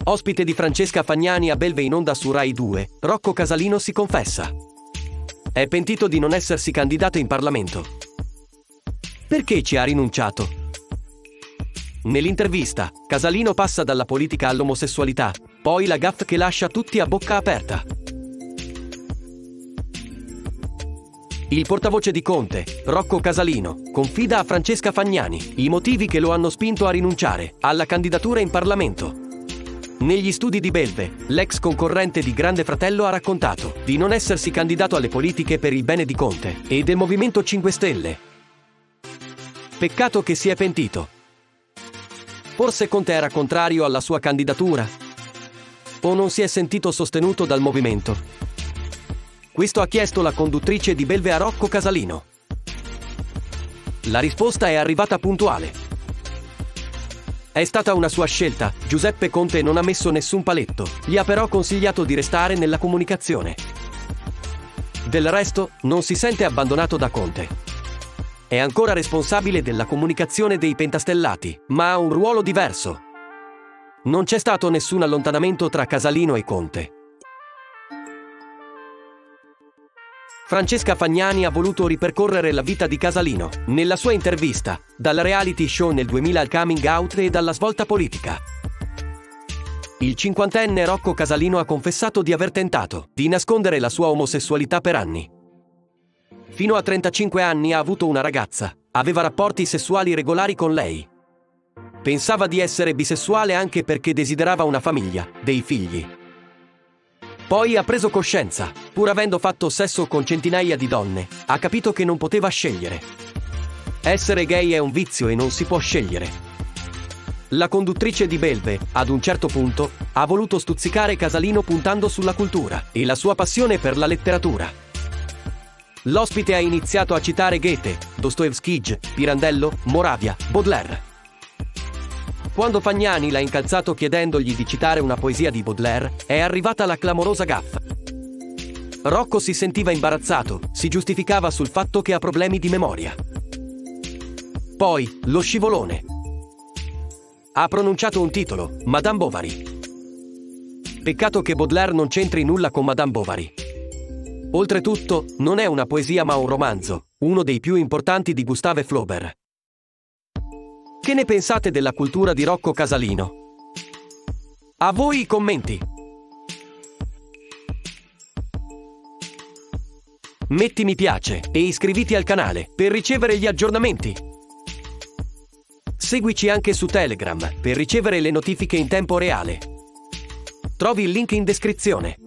Ospite di Francesca Fagnani a Belve in onda su Rai 2, Rocco Casalino si confessa. È pentito di non essersi candidato in Parlamento. Perché ci ha rinunciato? Nell'intervista, Casalino passa dalla politica all'omosessualità, poi la gaffe che lascia tutti a bocca aperta. Il portavoce di Conte, Rocco Casalino, confida a Francesca Fagnani i motivi che lo hanno spinto a rinunciare alla candidatura in Parlamento. Negli studi di Belve, l'ex concorrente di Grande Fratello ha raccontato di non essersi candidato alle politiche per il bene di Conte e del Movimento 5 Stelle. Peccato che si è pentito. Forse Conte era contrario alla sua candidatura? O non si è sentito sostenuto dal movimento? Questo ha chiesto la conduttrice di Belve a Rocco Casalino. La risposta è arrivata puntuale. È stata una sua scelta, Giuseppe Conte non ha messo nessun paletto, gli ha però consigliato di restare nella comunicazione. Del resto, non si sente abbandonato da Conte. È ancora responsabile della comunicazione dei pentastellati, ma ha un ruolo diverso. Non c'è stato nessun allontanamento tra Casalino e Conte. Francesca Fagnani ha voluto ripercorrere la vita di Casalino, nella sua intervista, dal reality show nel 2000 al coming out e dalla svolta politica. Il cinquantenne Rocco Casalino ha confessato di aver tentato di nascondere la sua omosessualità per anni. Fino a 35 anni ha avuto una ragazza, aveva rapporti sessuali regolari con lei. Pensava di essere bisessuale anche perché desiderava una famiglia, dei figli. Poi ha preso coscienza, pur avendo fatto sesso con centinaia di donne, ha capito che non poteva scegliere. Essere gay è un vizio e non si può scegliere. La conduttrice di Belve, ad un certo punto, ha voluto stuzzicare Casalino puntando sulla cultura e la sua passione per la letteratura. L'ospite ha iniziato a citare Goethe, Dostoevskij, Pirandello, Moravia, Baudelaire. Quando Fagnani l'ha incalzato chiedendogli di citare una poesia di Baudelaire, è arrivata la clamorosa gaffa. Rocco si sentiva imbarazzato, si giustificava sul fatto che ha problemi di memoria. Poi, lo scivolone. Ha pronunciato un titolo, Madame Bovary. Peccato che Baudelaire non c'entri nulla con Madame Bovary. Oltretutto, non è una poesia ma un romanzo, uno dei più importanti di Gustave Flaubert. Che ne pensate della cultura di Rocco Casalino? A voi i commenti! Metti mi piace e iscriviti al canale per ricevere gli aggiornamenti. Seguici anche su Telegram per ricevere le notifiche in tempo reale. Trovi il link in descrizione.